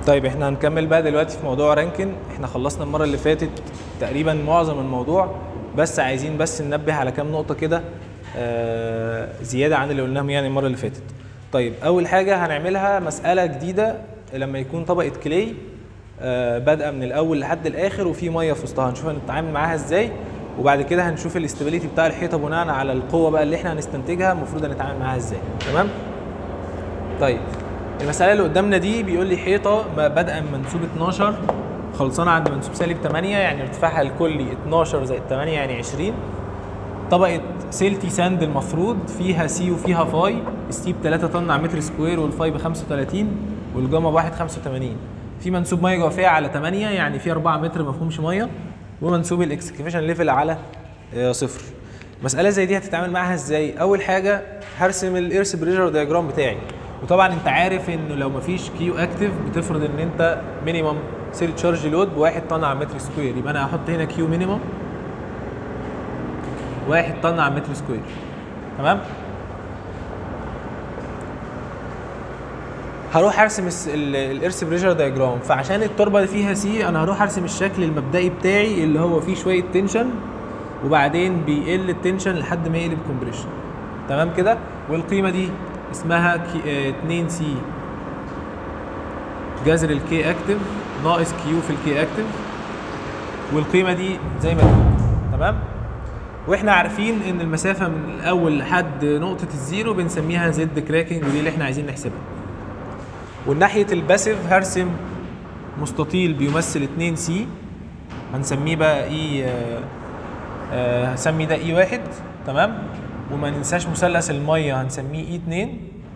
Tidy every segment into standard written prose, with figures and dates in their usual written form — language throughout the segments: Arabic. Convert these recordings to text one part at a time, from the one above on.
طيب احنا هنكمل بقى دلوقتي في موضوع رانكن. احنا خلصنا المره اللي فاتت تقريبا معظم الموضوع، بس عايزين ننبه على كام نقطه كده زياده عن اللي قلناهم يعني المره اللي فاتت. طيب اول حاجه هنعملها مساله جديده لما يكون طبقه كلي بادئه من الاول لحد الاخر وفي ميه في وسطها، هنشوف هنتعامل معاها ازاي، وبعد كده هنشوف الاستابيليتي بتاع الحيطه بناء على القوه بقى اللي احنا هنستنتجها المفروض هنتعامل معاها ازاي. تمام؟ طيب المساله اللي قدامنا دي بيقول لي حيطه بادئه من منسوب 12 خلصانه عند منسوب -8، يعني ارتفاعها الكلي 12 زائد 8 يعني 20. طبقه سيلتي ساند المفروض فيها سي وفيها فاي، السي ب 3 طن على متر سكوير والفاي ب 35 والجاما ب 1.85. في منسوب ميه جوفيه على 8 يعني في 4 متر ما فيهمش ميه، ومنسوب الاكسكيفيشن ليفل على 0. مساله زي دي هتتعامل معاها ازاي؟ اول حاجه هرسم الايرث بريشر دايجرام بتاعي، وطبعا انت عارف انه لو مفيش كيو اكتف بتفرض ان انت مينيمم سيل تشارج لود ب1 طن على متر سكوير، يبقى انا هحط هنا كيو مينيمم 1 طن على متر سكوير. تمام؟ هروح ارسم الايرث بريشر دايجرام، فعشان التربه اللي فيها سي انا هروح ارسم الشكل المبدئي بتاعي اللي هو فيه شويه تنشن وبعدين بيقل التنشن لحد ما يقلب كومبريشن. تمام كده؟ والقيمه دي اسمها 2 سي جذر الكي اكتف ناقص كيو في الكي اكتف، والقيمه دي زي ما تكون. تمام؟ واحنا عارفين ان المسافه من الاول لحد نقطه الزيرو بنسميها زد كراكنج، ودي اللي احنا عايزين نحسبها. والناحيه الباسيف هرسم مستطيل بيمثل 2 سي، هنسميه بقى اي هسمي ده اي 1. تمام؟ وما ننساش مثلث الميه هنسميه اي 2،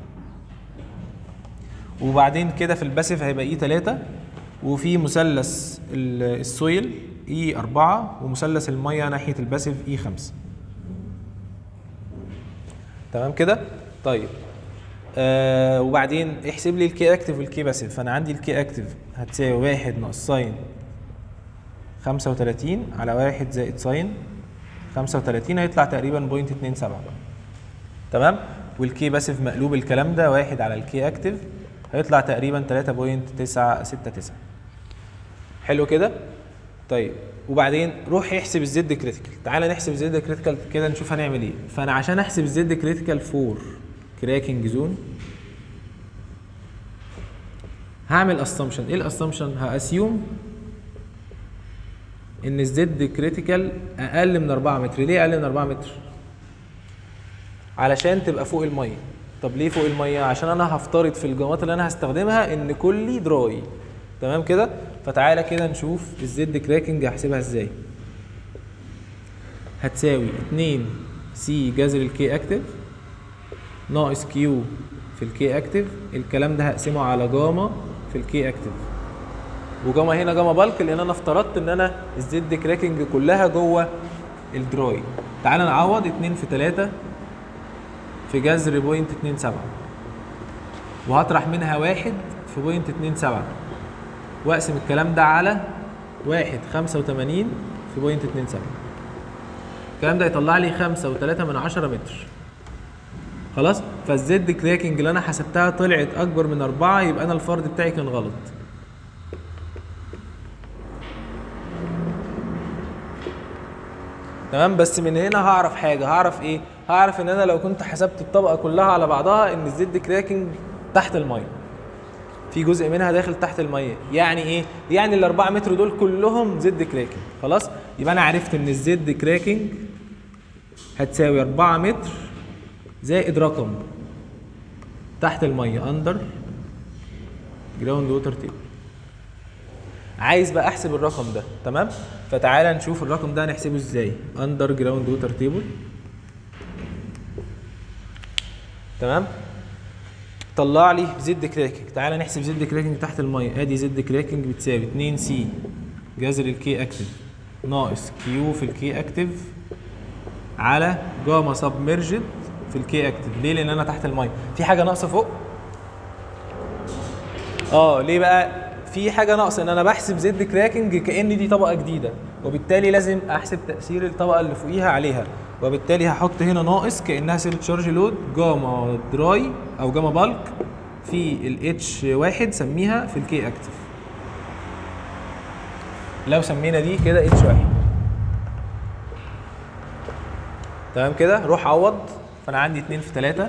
وبعدين كده في الباسيف هيبقى اي 3، وفي مثلث السويل اي 4، ومثلث الميه ناحيه الباسيف اي 5. تمام كده؟ طيب وبعدين احسب لي الكي اكتف والكي باسيف. فانا عندي الكي اكتف هتساوي 1 ناقص ساين 35 على 1 زائد ساين 35، هيطلع تقريبا 0.27. تمام؟ والكي باسيف مقلوب الكلام ده 1 على الكي اكتف هيطلع تقريبا 3.969. حلو كده؟ طيب وبعدين روح يحسب الزد كريتيكال. تعالى نحسب الزد كريتيكال كده نشوف هنعمل ايه. فانا عشان احسب الزد كريتيكال فور كراكنج زون هعمل اسامبشن. ايه الاسامبشن؟ هاسيوم ان الزد كريتيكال اقل من 4 متر. ليه اقل من 4 متر؟ علشان تبقى فوق الميه. طب ليه فوق الميه؟ عشان انا هفترض في الجامات اللي انا هستخدمها ان كلي دراي. تمام كده؟ فتعالى كده نشوف الزد كراكنج هحسبها ازاي. هتساوي 2 سي جذر الكي اكتف ناقص كيو في الكي اكتف، الكلام ده هقسمه على جاما في الكي اكتف، وجاما هنا جاما بالك لان انا افترضت ان انا الزد كراكنج كلها جوه الدراي. تعالى نعوض 2 في 3 في جذر 0.27، وهطرح منها 1 في 0.27 واقسم الكلام ده على 1.85 في 0.27. الكلام ده يطلع لي 5.3 متر. خلاص؟ فالزد كراكنج اللي انا حسبتها طلعت اكبر من 4، يبقى انا الفرض بتاعي كان غلط. تمام؟ بس من هنا هعرف حاجه. هعرف ايه؟ هعرف ان انا لو كنت حسبت الطبقه كلها على بعضها ان الزد كراكنج تحت الميه، في جزء منها داخل تحت الميه. يعني ايه؟ يعني ال4 متر دول كلهم زد كراكنج. خلاص؟ يبقى انا عرفت ان الزد كراكنج هتساوي 4 متر زائد رقم تحت الميه اندر جراوند ووتر تيبل. عايز بقى احسب الرقم ده. تمام؟ فتعالى نشوف الرقم ده هنحسبه ازاي. اندر جراوند ووتر تيبل. تمام؟ طلع لي زد كراكنج. تعالى نحسب زد كراكنج تحت الميه. ادي زد كراكنج بتساوي 2 سي جذر الكي اكتف ناقص كيو في الكي اكتف على جاما سبمرجد في الكي اكتف. ليه؟ لان انا تحت الميه. في حاجه ناقصه فوق؟ ليه بقى في حاجه ناقصه؟ ان انا بحسب زد كراكنج كأن دي طبقه جديده، وبالتالي لازم احسب تاثير الطبقه اللي فوقيها عليها، وبالتالي هحط هنا ناقص كانها سيل تشارج لود جاما دراي او جاما بالك في الاتش 1 سميها في الكي اكتف. لو سمينا دي كده اتش واحد. تمام كده، روح عوض. فانا عندي 2 في 3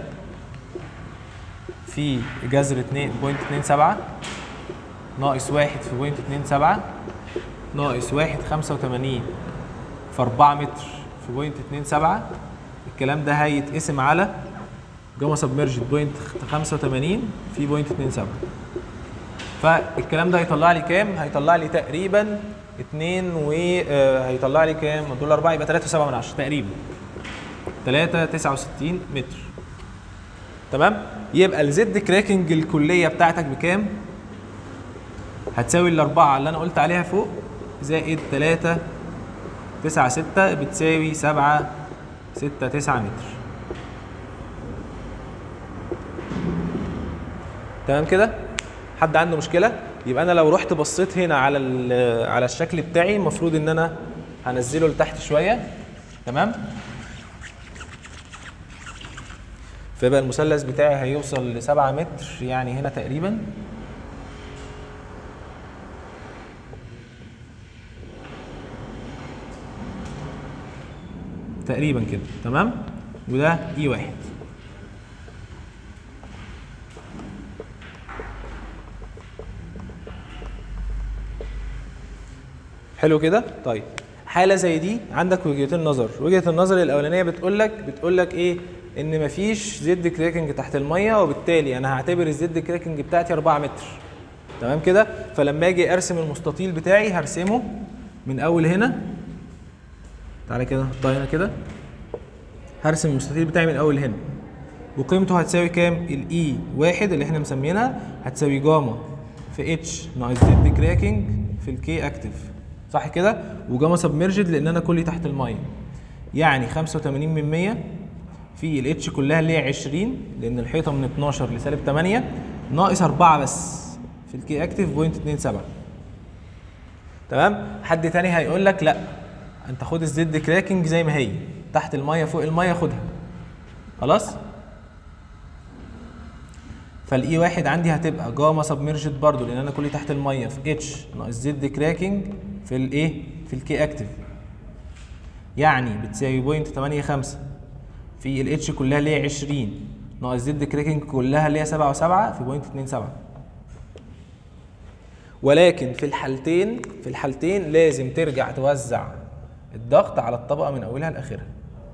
في جذر 2.27 ناقص 1 في بوينت 27 ناقص 1 85 في 4 متر في بوينت 27. الكلام ده هيتقسم على جاما سبمرجد بوينت 85 في بوينت 27. فالكلام ده هيطلع لي كام؟ هيطلع لي تقريبا 2 هيطلع لي كام؟ دول 4 يبقى 3.7 تقريبا 369 متر. تمام؟ يبقى الزد كراكنج الكليه بتاعتك بكام؟ هتساوي الاربعه اللي انا قلت عليها فوق زائد 3.96 بتساوي 7.69 متر. تمام كده؟ حد عنده مشكله؟ يبقى انا لو رحت بصيت هنا على الشكل بتاعي المفروض ان انا هنزله لتحت شويه. تمام؟ فيبقى المثلث بتاعي هيوصل ل 7 متر يعني هنا تقريبا. تقريبا كده. تمام؟ وده اي واحد. حلو كده؟ طيب حاله زي دي عندك وجهتين نظر. وجهه النظر الاولانيه بتقول لك ايه؟ ان مفيش زد كراكنج تحت الميه، وبالتالي انا هعتبر الزد كراكنج بتاعتي 4 متر. تمام كده؟ فلما اجي ارسم المستطيل بتاعي هرسمه من اول هنا. تعالى كده نحطها هنا كده. هرسم المستطيل بتاعي من اول هنا، وقيمته هتساوي كام؟ الاي واحد اللي احنا مسمينها هتساوي جاما في اتش ناقص زد كراكنج في الكي اكتف. صح كده؟ وجاما سبمرجد لان انا كلي تحت الميه، يعني 85 من 100 في الاتش كلها اللي هي 20 لان الحيطه من 12 لسالب 8 ناقص 4 بس في الكي اكتف بوينت 27. تمام؟ حد تاني هيقول لك لا انت خد الزد كراكنج زي ما هي تحت الميه فوق الميه خدها. خلاص؟ فالاي واحد عندي هتبقى جاما سبمرجد برضو لان انا كلي تحت الميه في اتش ناقص زد كراكنج في الايه؟ في الكي اكتف، يعني بتساوي بوينت 85 في الاتش كلها اللي هي 20 ناقص زد كراكنج كلها اللي هي 7.7 في بوينت 27. ولكن في الحالتين لازم ترجع توزع الضغط على الطبقه من اولها لاخرها.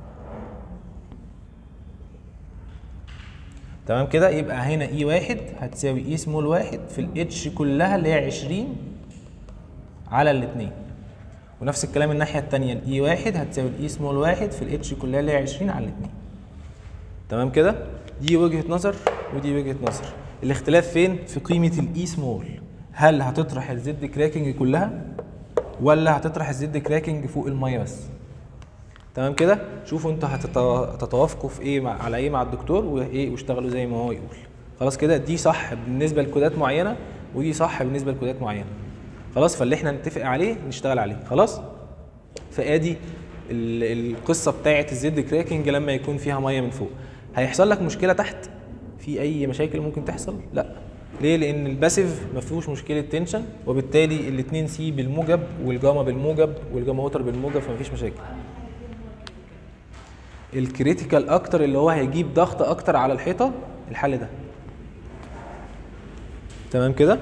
تمام كده؟ يبقى هنا اي واحد هتساوي اي سمول واحد في الاتش كلها اللي هي 20 على الاثنين. ونفس الكلام الناحيه الثانيه الاي واحد هتساوي الاي سمول واحد في الاتش كلها اللي هي 20 على الاثنين. تمام كده؟ دي وجهه نظر ودي وجهه نظر. الاختلاف فين؟ في قيمه الاي سمول. هل هتطرح الزد كراكنج كلها ولا هتطرح الزد كراكنج فوق الميه بس؟ تمام كده؟ شوفوا انتوا هتتوافقوا في ايه على ايه مع الدكتور وايه واشتغلوا زي ما هو يقول. خلاص كده؟ دي صح بالنسبه لكودات معينه ودي صح بالنسبه لكودات معينه. خلاص؟ فاللي احنا نتفق عليه نشتغل عليه. خلاص؟ فادي القصه بتاعه الزد كراكنج لما يكون فيها ميه من فوق. هيحصل لك مشكله تحت؟ في اي مشاكل ممكن تحصل؟ لا. ليه؟ لان الباسيف ما فيهوش مشكله تنشن، وبالتالي الاثنين سي بالموجب والجاما بالموجب والجاما ووتر بالموجب، فمفيش مشاكل. الكريتيكال اكتر اللي هو هيجيب ضغط اكتر على الحيطه الحل ده. تمام كده؟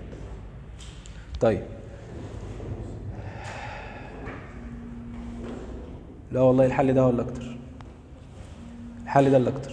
طيب لا والله الحل ده هو اللي اكتر. الحل ده اللي اكتر.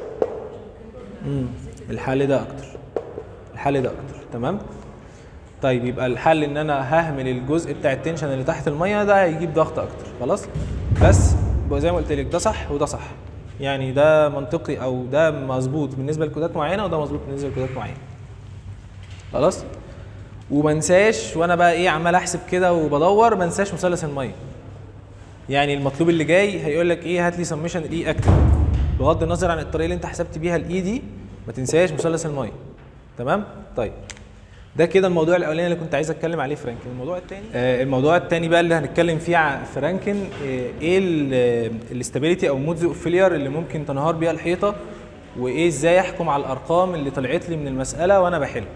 الحل ده اكتر. الحل ده اكتر. تمام؟ طيب يبقى الحل ان انا ههمل الجزء بتاع التنشن اللي تحت الميه ده هيجيب ضغط اكتر. خلاص؟ بس زي ما قلت لك ده صح وده صح. يعني ده منطقي او ده مظبوط بالنسبه لكودات معينه وده مظبوط بالنسبه لكودات معينه. خلاص؟ وما انساش وانا بقى ايه عمال احسب كده وبدور، ما انساش مثلث الميه. يعني المطلوب اللي جاي هيقول لك ايه؟ هات لي سميشن الاي اكتف. بغض النظر عن الطريقه اللي انت حسبت بيها الاي دي ما تنساش مثلث الميه. تمام؟ طيب ده كده الموضوع الاولاني اللي كنت عايز اتكلم عليه فرانكن. الموضوع الثاني بقى اللي هنتكلم فيه فرانكن ايه الاستابيليتي او مودز اوف فيلير اللي ممكن تنهار بيها الحيطه، وايه ازاي احكم على الارقام اللي طلعت لي من المساله وانا بحل.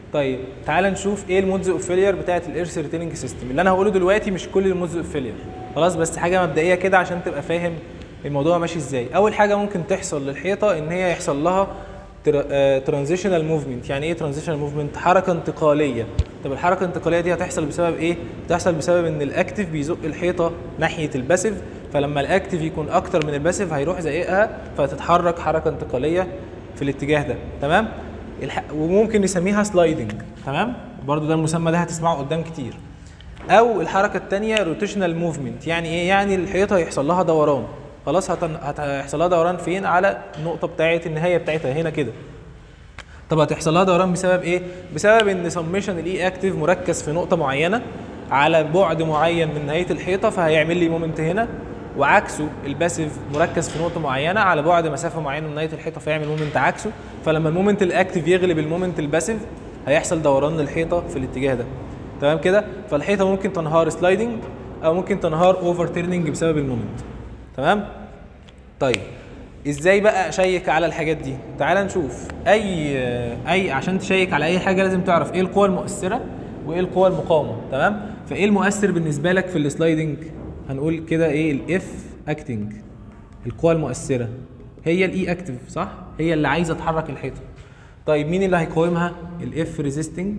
طيب تعال نشوف ايه المودز اوف فيلير بتاعت الايرث ريتيننج سيستم. اللي انا هقوله دلوقتي مش كل المودز اوف فيلير، خلاص، بس حاجه مبدئيه كده عشان تبقى فاهم الموضوع ماشي ازاي. اول حاجه ممكن تحصل للحيطه ان هي يحصل لها ترانزيشنال موفمنت. يعني ايه ترانزيشنال موفمنت؟ حركه انتقاليه. طب الحركه الانتقاليه دي هتحصل بسبب ايه؟ بتحصل بسبب ان الاكتف بيزق الحيطه ناحيه الباسيف، فلما الاكتف يكون اكتر من الباسيف هيروح زقها فتتحرك حركه انتقاليه في الاتجاه ده. تمام؟ وممكن نسميها سلايدنج. تمام؟ برضو ده المسمى ده هتسمعه قدام كتير. او الحركه الثانيه روتيشنال موفمنت. يعني ايه؟ يعني الحيطه هيحصل لها دوران. خلاص هيحصل لها دوران فين؟ على النقطه بتاعه النهايه بتاعتها هنا كده. طب هتحصل لها دوران بسبب ايه؟ بسبب ان سميشن الاي اكتيف مركز في نقطه معينه على بعد معين من نهايه الحيطه، فهيعمل لي مومنت هنا، وعكسه الباسيف مركز في نقطه معينه على بعد مسافه معينه من نهايه الحيطه فيعمل مومنت عكسه. فلما المومنت الاكتيف يغلب المومنت الباسيف هيحصل دوران للحيطه في الاتجاه ده. تمام كده؟ فالحيطه ممكن تنهار سلايدنج او ممكن تنهار اوفر تيرنينج بسبب المومنت. تمام؟ طيب ازاي بقى اشيك على الحاجات دي؟ تعال نشوف. اي عشان تشيك على اي حاجه لازم تعرف ايه القوى المؤثره وايه القوى المقاومه. تمام؟ فايه المؤثر بالنسبه لك في السلايدنج؟ هنقول كده ايه؟ الاف اكتنج. القوى المؤثره هي الاي اكتف، صح؟ هي اللي عايزه تحرك الحيطه. طيب مين اللي هيقاومها؟ الاف ريزيستنج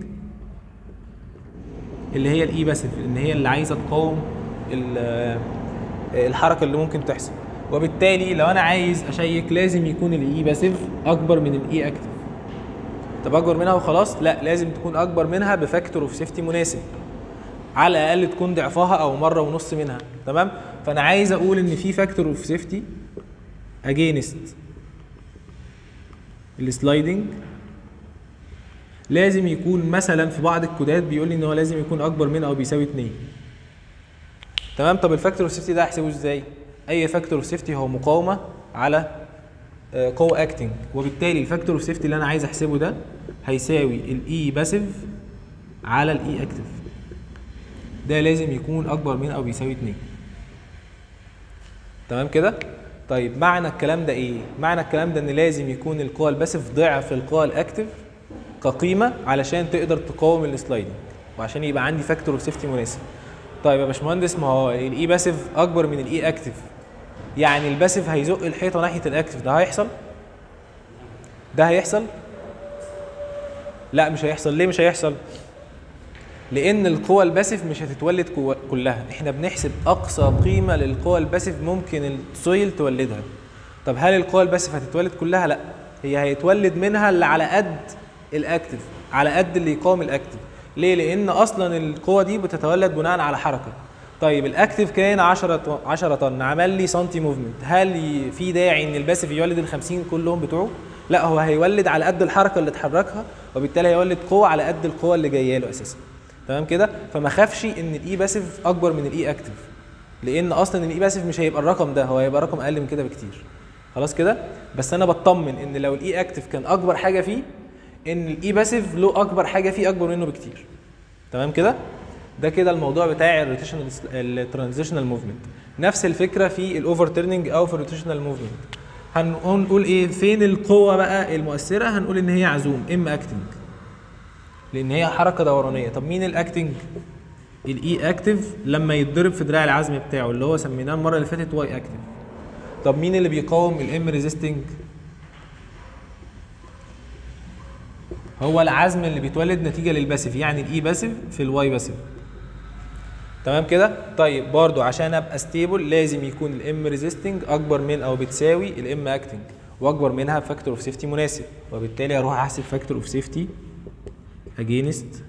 اللي هي الاي باسيف، ان هي اللي عايزه تقاوم الحركه اللي ممكن تحصل. وبالتالي لو انا عايز اشيك لازم يكون الاي باسيف اكبر من الاي اكتف. طب اكبر منها وخلاص؟ لا، لازم تكون اكبر منها بفاكتور اوف سيفتي مناسب، على الاقل تكون ضعفها او مره ونص منها. تمام؟ فانا عايز اقول ان في فاكتور اوف سيفتي اجينست السلايدنج لازم يكون مثلا في بعض الكودات بيقول لي ان هو لازم يكون اكبر من او بيساوي 2. تمام؟ طب الفاكتور اوف سيفتي ده احسبه ازاي؟ اي فاكتور اوف سيفتي هو مقاومه على قوه اكتنج، وبالتالي الفاكتور اوف سيفتي اللي انا عايز احسبه ده هيساوي الاي باسيف على الاي اكتف. ده لازم يكون اكبر من او بيساوي 2. تمام كده؟ طيب معنى الكلام ده ايه؟ معنى الكلام ده ان لازم يكون القوه الباسيف ضعف القوه الاكتف كقيمه علشان تقدر تقاوم السلايدنج، وعشان يبقى عندي فاكتور اوف سيفتي مناسب. طيب يا باشمهندس، ما هو الاي باسيف اكبر من الاي اكتف، يعني الباسيف هيزق الحيطه ناحيه الاكتف، ده هيحصل؟ ده هيحصل؟ لا مش هيحصل. ليه مش هيحصل؟ لان القوى الباسيف مش هتتولد كلها. احنا بنحسب اقصى قيمه للقوى الباسيف ممكن السويل تولدها. طب هل القوى الباسيف هتتولد كلها؟ لا، هي هيتولد منها اللي على قد الاكتف، على قد اللي يقاوم الاكتف. ليه؟ لان اصلا القوه دي بتتولد بناء على حركه. طيب الاكتف كان 10 طن، عمل لي سنتي موفمنت، هل في داعي ان الباسيف يولد ال 50 كلهم بتوعه؟ لا، هو هيولد على قد الحركه اللي اتحركها، وبالتالي هيولد قوه على قد القوه اللي جايه له اساسا. تمام كده؟ فما خافش ان الاي باسيف اكبر من الاي اكتف، لان اصلا الاي باسيف مش هيبقى الرقم ده، هو هيبقى رقم اقل من كده بكتير. خلاص كده؟ بس انا بطمن ان لو الاي اكتف كان اكبر حاجه فيه، ان الاي باسيف له اكبر حاجه فيه اكبر منه بكتير. تمام كده؟ ده كده الموضوع بتاع الروتيشنال الترانزيشنال موفمنت. نفس الفكره في الاوفر تيرنينج او في الروتيشنال موفمنت. هنقول ايه؟ فين القوه بقى المؤثره؟ هنقول ان هي عزوم ام اكتنج، لان هي حركه دورانيه. طب مين الاكتنج؟ الاي اكتف لما يتضرب في دراع العزم بتاعه اللي هو سميناه المره اللي فاتت واي اكتف. طب مين اللي بيقاوم الام ريزيستنج؟ هو العزم اللي بيتولد نتيجه للباسيف، يعني الاي باسيف في الواي باسيف. تمام كده؟ طيب برضو عشان ابقى ستيبل لازم يكون الام ريزيستنج اكبر من او بتساوي الام اكتنج، واكبر منها فاكتور اوف سيفتي مناسب، وبالتالي اروح احسب فاكتور اوف سيفتي اجينست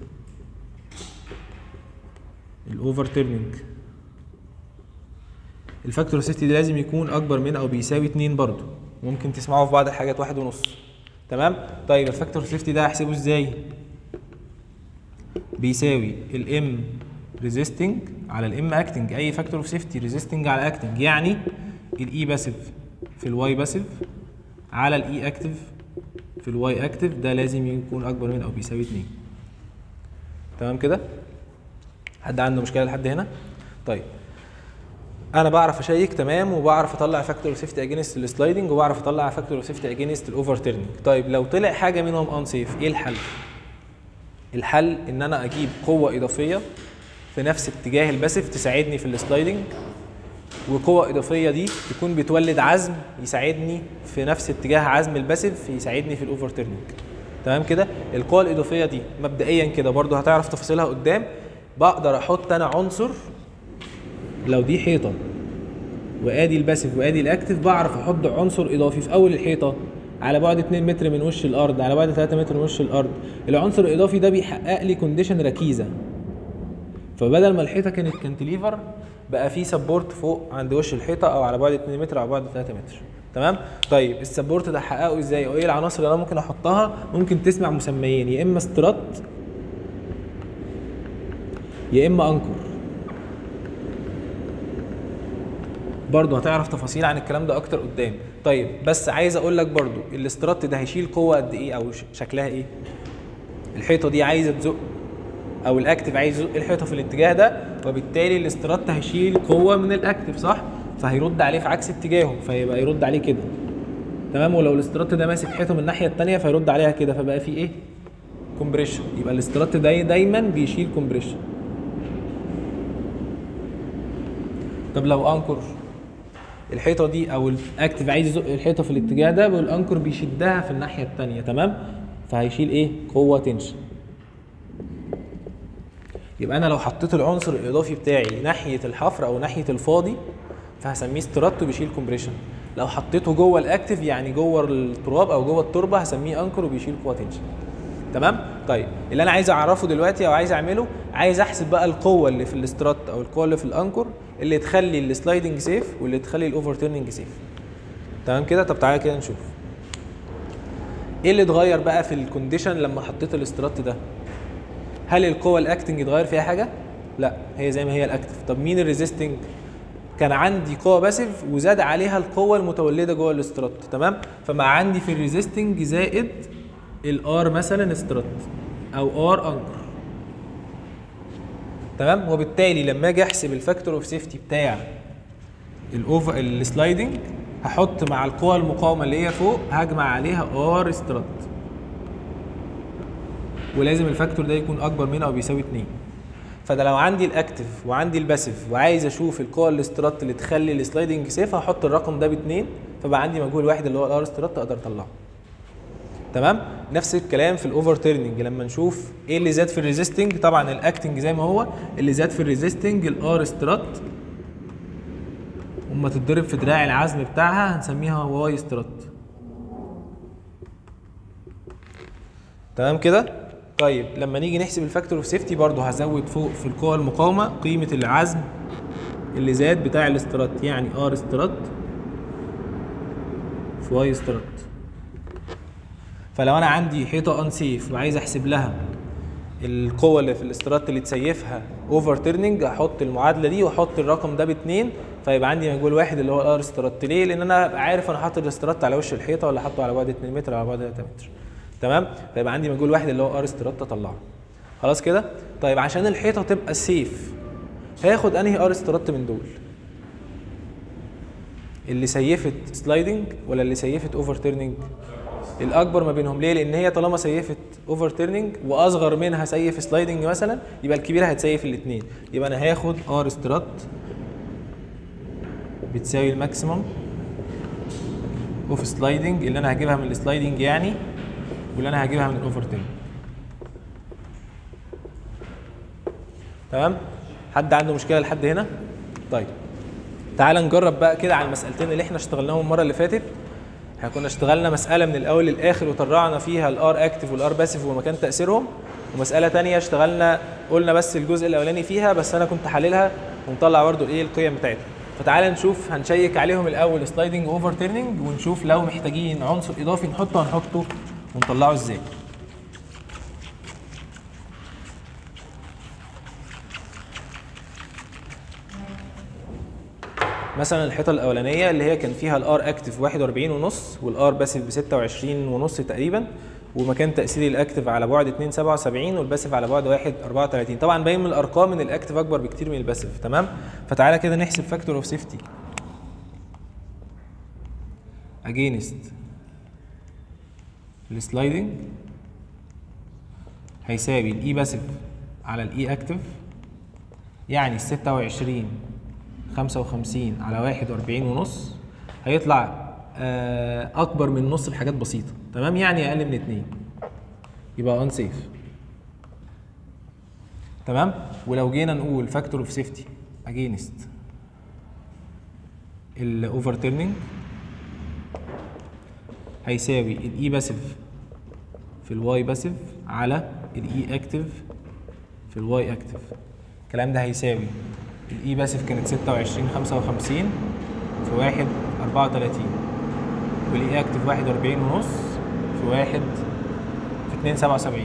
الاوفر تيرنينج. الفاكتور اوف سيفتي ده لازم يكون اكبر من او بيساوي 2 برضو، ممكن تسمعوا في بعض الحاجات 1.5. تمام؟ طيب الفاكتور اوف سيفتي ده هحسبه ازاي؟ بيساوي الام ريزيستنج على الام اكتنج. اي فاكتور اوف سيفتي ريزيستنج على اكتنج، يعني الاي باسيف في الواي باسيف على الاي اكتف في الواي اكتف، ده لازم يكون اكبر من او بيساوي 2. تمام كده؟ حد عنده مشكله لحد هنا؟ طيب انا بعرف اشيك تمام، وبعرف اطلع فاكتور اوف سيفتي اجينست السلايدنج، وبعرف اطلع فاكتور اوف سيفتي اجينست الاوفر تيرنينج. طيب لو طلع حاجه منهم انسيف، ايه الحل؟ الحل ان انا اجيب قوه اضافيه في نفس اتجاه الباسيف تساعدني في السلايدنج، وقوه اضافيه دي تكون بتولد عزم يساعدني في نفس اتجاه عزم الباسيف يساعدني في الاوفر تيرنينج. تمام كده؟ القوه الاضافيه دي مبدئيا كده برضو هتعرف تفاصيلها قدام. بقدر احط انا عنصر، لو دي حيطه وادي الباسيف وادي الاكتف، بعرف احط عنصر اضافي في اول الحيطه على بعد 2 متر من وش الارض، على بعد 3 متر من وش الارض. العنصر الاضافي ده بيحقق لي كونديشن ركيزه، فبدل ما الحيطه كانت كانتليفر بقى في سبورت فوق عند وش الحيطه او على بعد 2 متر او بعد 3 متر. تمام؟ طيب السبورت ده احققه ازاي؟ او ايه العناصر اللي انا ممكن احطها؟ ممكن تسمع مسميين، يا اما استرات يا اما انكر. برضه هتعرف تفاصيل عن الكلام ده اكتر قدام. طيب بس عايز اقول لك برضه الاسترات ده هيشيل قوه قد ايه او شكلها ايه؟ الحيطه دي عايزه تزق او الاكتف عايز يزق الحيطه في الاتجاه ده، وبالتالي الاسترات هيشيل قوه من الاكتف، صح؟ فهيرد عليه في عكس اتجاهه، فيبقى يرد عليه كده. تمام؟ ولو الاسترات ده ماسك حيطه من الناحيه الثانيه فيرد عليها كده، فبقى في ايه؟ كومبريشن. يبقى الاسترات ده دايما بيشيل كومبريشن. طب لو انكر الحيطه دي او الاكتف عايز يزق الحيطه في الاتجاه ده، والانكر بيشدها في الناحيه الثانيه، تمام؟ فهيشيل ايه؟ قوه تنشن. يبقى انا لو حطيت العنصر الاضافي بتاعي ناحيه الحفر او ناحيه الفاضي فهسميه استرات وبيشيل كومبريشن. لو حطيته جوه الاكتف يعني جوه التراب او جوه التربه هسميه انكر وبيشيل قوه تنشن. تمام؟ طيب اللي انا عايز اعرفه دلوقتي او عايز اعمله، عايز احسب بقى القوه اللي في الاسترات او القوه اللي في الانكر اللي تخلي السلايدنج سيف واللي تخلي الاوفر تيرنينج سيف. تمام كده؟ طب تعالى كده نشوف ايه اللي اتغير بقى في الكونديشن لما حطيت الاسترات ده. هل القوه الاكتنج اتغير فيها حاجه؟ لا، هي زي ما هي الاكتف. طب مين الريزيستنج؟ كان عندي قوه باسيف وزاد عليها القوه المتولده جوه الاسترات، تمام؟ فما عندي في الريزيستنج زائد الار مثلا استرات او ار انكر. تمام؟ وبالتالي لما اجي احسب الفاكتور اوف سيفتي بتاع السلايدنج هحط مع القوه المقاومه اللي هي فوق هجمع عليها ار استرات، ولازم الفاكتور ده يكون اكبر من او بيساوي 2. فده لو عندي الاكتف وعندي الباسيف وعايز اشوف القوه الاسترات اللي تخلي السلايدنج سيف هحط الرقم ده ب2، فبقى عندي مجهول واحد اللي هو الار استرات اقدر اطلعه. تمام؟ نفس الكلام في الاوفر تيرنينج لما نشوف ايه اللي زاد في الريزيستنج. طبعا الاكتنج زي ما هو، اللي زاد في الريزيستنج الار استرات، اما تتضرب في دراع العزم بتاعها هنسميها واي استرات. تمام كده؟ طيب لما نيجي نحسب الفاكتور اوف سيفتي برضه هزود فوق في القوه المقاومه قيمه العزم اللي زاد بتاع الاسترات، يعني ار استرات في واي استرات. فلو انا عندي حيطه ان سيف وعايز احسب لها القوه اللي في الاسترات اللي تسيفها اوفر تيرنينج، هحط المعادله دي واحط الرقم ده ب2، فيبقى عندي مجهول واحد اللي هو الار استرات. ليه؟ لان انا عارف انا حاطط الاسترات على وش الحيطه ولا حاطه على بعد 2 متر ولا على بعد 3 متر. تمام؟ فيبقى عندي مجهول واحد اللي هو ار استرات اطلعه. خلاص كده؟ طيب عشان الحيطه تبقى سيف هاخد انهي ار استرات من دول؟ اللي سيفت سلايدنج ولا اللي سيفت اوفر تيرنينج؟ الاكبر ما بينهم. ليه؟ لان هي طالما سيفت اوفر تيرنينج واصغر منها سيف سلايدنج مثلا يبقى الكبيره هتسيف الاثنين. يبقى انا هاخد ار استرات بتساوي الماكسيمم اوف سلايدنج اللي انا هجيبها من السلايدنج يعني، واللي انا هجيبها من الاوفر تيرنينج. تمام؟ حد عنده مشكله لحد هنا؟ طيب تعال نجرب بقى كده على المسالتين اللي احنا اشتغلناهم المره اللي فاتت. احنا كنا اشتغلنا مساله من الاول للاخر وطلعنا فيها الار اكتف والار باسيف ومكان تاثيرهم، ومساله ثانيه اشتغلنا قلنا بس الجزء الاولاني فيها بس انا كنت حللها ومطلع برده ايه القيم بتاعتها. فتعالى نشوف، هنشيك عليهم الاول سلايدنج اوفر تيرنينج ونشوف لو محتاجين عنصر اضافي نحطه هنحطه ونطلعه ازاي. مثلا الحيطه الاولانيه اللي هي كان فيها الار اكتف 41.5 والار باسيف ب 26.5 تقريبا، ومكان تاثيري الاكتف على بعد 2.77 والباسيف على بعد 1.34. طبعا باين من الارقام ان الاكتف اكبر بكتير من الباسيف. تمام؟ فتعالى كده نحسب فاكتور اوف سيفتي اجينست السلايدنج هيساوي الاي باسيف على الاي اكتف، يعني ال 26 55 على 41 ونص هيطلع اكبر من نص بحاجات بسيطه، تمام؟ يعني اقل من 2، يبقى ان سيف، تمام؟ ولو جينا نقول فاكتور اوف سيفتي اجينست الاوفر تيرنينج هيساوي الاي باسيف في الواي باسيف على الاي اكتف في الواي اكتف. الكلام ده هيساوي الاي باسيف كانت 26 55 في 1 34 والاي اكتف 41 ونص في 1 في 2 77.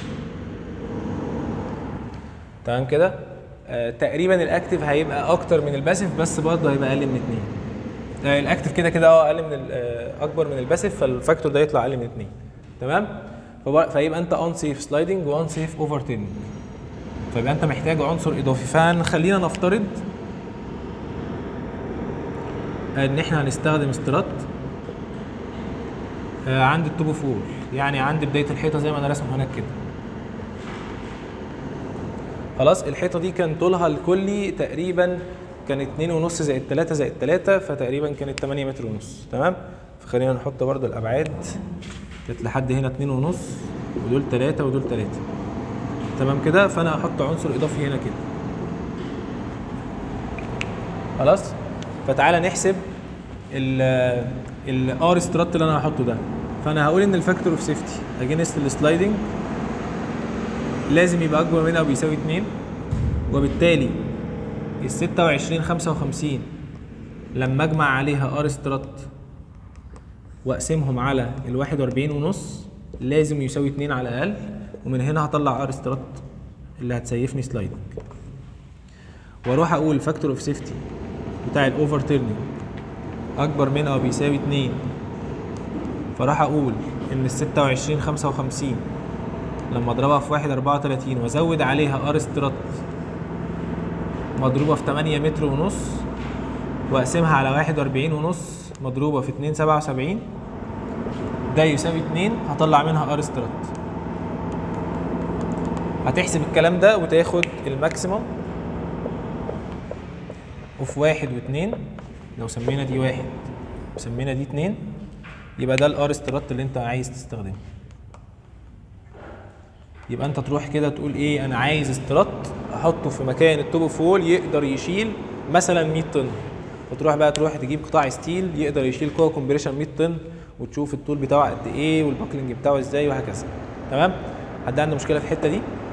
تمام كده؟ تقريبا الاكتف هيبقى اكتر من الباسيف بس برضه هيبقى اقل من 2. الاكتف كده كده اقل من اكبر من الباسيف، فالفاكتور ده يطلع اقل من 2. تمام؟ فيبقى انت اون سيف سلايدنج وان سيف اوفر تيرنينج، فيبقى انت محتاج عنصر اضافي. فخلينا نفترض ان احنا هنستخدم استرات عند التوب فول، يعني عند بدايه الحيطه زي ما انا راسمه هناك كده. خلاص، الحيطه دي كان طولها الكلي تقريبا كان 2.5 زائد 3 زائد 3، فتقريبا كانت 8 متر ونص. تمام؟ فخلينا نحط برضو الابعاد، كانت لحد هنا 2.5 ودول 3 ودول 3. تمام كده؟ فانا هحط عنصر اضافي هنا كده. خلاص؟ فتعالى نحسب الار سترات اللي انا هحطه ده. فانا هقول ان الفاكتور اوف سيفتي اجينست السلايدنج لازم يبقى اكبر من او بيساوي 2، وبالتالي ال 26 55 لما اجمع عليها ار سترات واقسمهم على ال 41 ونص لازم يساوي 2 على الاقل، ومن هنا هطلع ار سترات اللي هتسيفني سلايدنج، واروح اقول فاكتور اوف سيفتي بتاع الاوفر تيرنينج اكبر من او بيساوي 2، فراح اقول ان ال 26 55 لما اضربها في 1 34 وازود عليها ار سترات مضروبه في 8 متر ونص واقسمها على 41 ونص مضروبه في 2 77 ده يساوي 2، هطلع منها ار سترات. هتحسب الكلام ده وتاخد الماكسيموم اوف 1 و2، لو سمينا دي 1 وسمينا دي 2 يبقى ده الار سترات اللي انت عايز تستخدمه. يبقى انت تروح كده تقول ايه، انا عايز استرات احطه في مكان التوب فول يقدر يشيل مثلا 100 طن، فتروح بقى تجيب قطاع ستيل يقدر يشيل قوه كومبريشن 100 طن، وتشوف الطول بتاعه قد ايه والباكلينج بتاعه ازاي وهكذا. تمام؟ حد عنده مشكله في الحته دي؟